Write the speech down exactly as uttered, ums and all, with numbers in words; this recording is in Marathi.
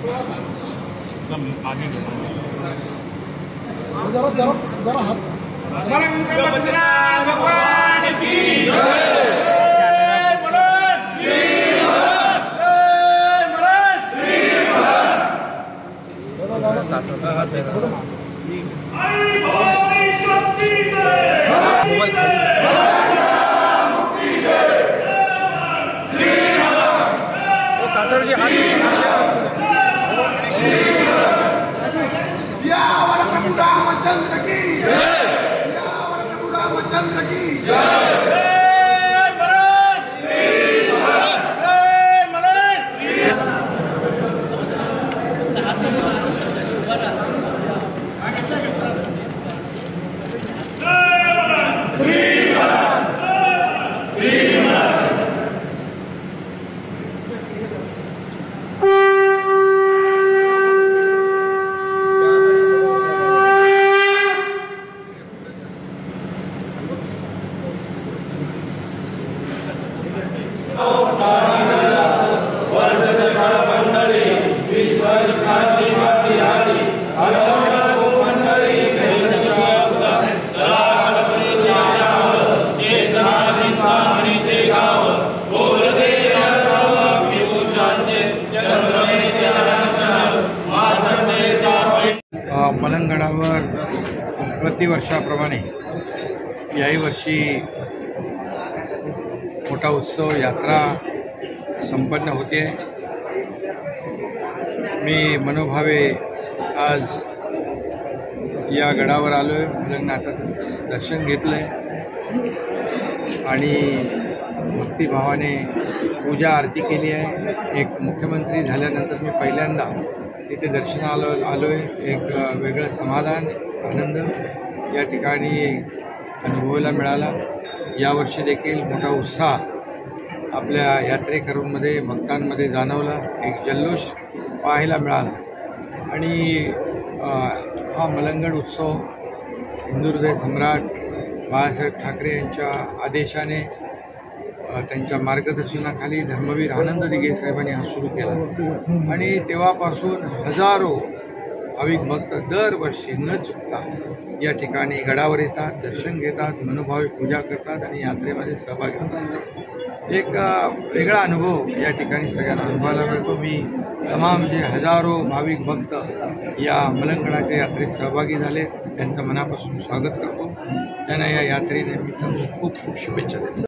आगे जरा जरा जरा हाथ भगवान की रामचंद्र की रामचंद्र की मलंगडावर प्रतिवर्षाप्रमाणे याही वर्षी मोठा उत्सव यात्रा संपन्न होते। मी मनोभावे आज या गडावर आलो आहे, मलंगनाथाचं दर्शन घेतलं आहे आणि भक्तिभावाने पूजा आरती केली आहे। एक मुख्यमंत्री झाल्यानंतर मी पहिल्यांदा तिथे दर्शनाला आलो आलो आहे। एक वेगळं समाधान आनंद या ठिकाणी अनुभवायला मिळाला। यावर्षी देखील मोठा उत्साह आपल्या यात्रेकरूंमध्ये भक्तांमध्ये जाणवला, एक जल्लोष पाहायला मिळाला आणि हा मलंगड उत्सव हिंदुहृदय सम्राट बाळासाहेब ठाकरे यांच्या आदेशाने त्यांच्या मार्गदर्शनाखाली धर्मवीर आनंद दिघे साहेबांनी हा सुरू केला आणि तेव्हापासून हजारो भाविक भक्त दरवर्षी न चुकता या ठिकाणी गडावर येतात, दर्शन घेतात, मनोभावे पूजा करतात आणि यात्रेमध्ये सहभागी होतात। एक वेगळा अनुभव या ठिकाणी सगळ्यांना अनुभवायला मिळतो। मी तमाम जे हजारो भाविक भक्त या मलंगडाच्या यात्रेत सहभागी झाले त्यांचं मनापासून स्वागत करतो। त्यांना या यात्रेनिमित्त खूप खूप शुभेच्छा देतो।